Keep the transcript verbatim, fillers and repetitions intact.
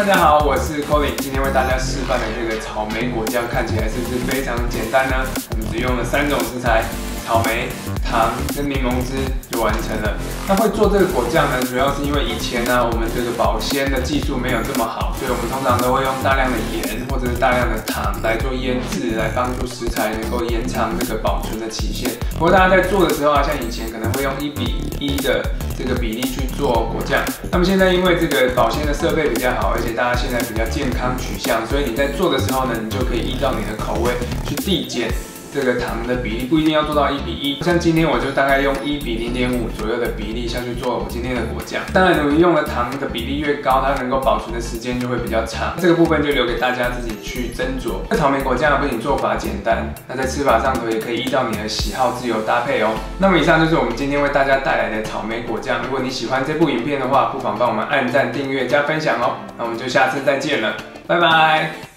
家好，我是 Colin， 今天为大家示范的这个草莓果酱看起来是不是非常简单呢？我们只用了三种食材：草莓、糖跟柠檬汁就完成了。那会做这个果酱呢，主要是因为以前呢，我们这个保鲜的技术没有这么好，所以我们通常都会用大量的盐或者是大量的糖来做腌制，来帮助食材能够延长这个保存的期限。不过大家在做的时候啊，像以前可能会用一比一的这个比例去做果酱，那么现在因为这个保鲜的设备比较好，而且大家现在比较健康取向，所以你在做的时候呢，你就可以依照你的口味去递减这个糖的比例，不一定要做到一比一。像今天我就大概用一比零点五左右的比例下去做我今天的果酱。当然，我们用的糖的比例越高，它能够保存的时间就会比较长。这个部分就留给大家自己去斟酌。这草莓果酱不仅做法简单，那在吃法上头也可以依照你的喜好自由搭配哦。那么以上就是我们今天为大家带来的草莓果酱。如果你喜欢这部影片的话，不妨帮我们按赞、订阅、加分享哦。那我们就下次再见了，拜拜。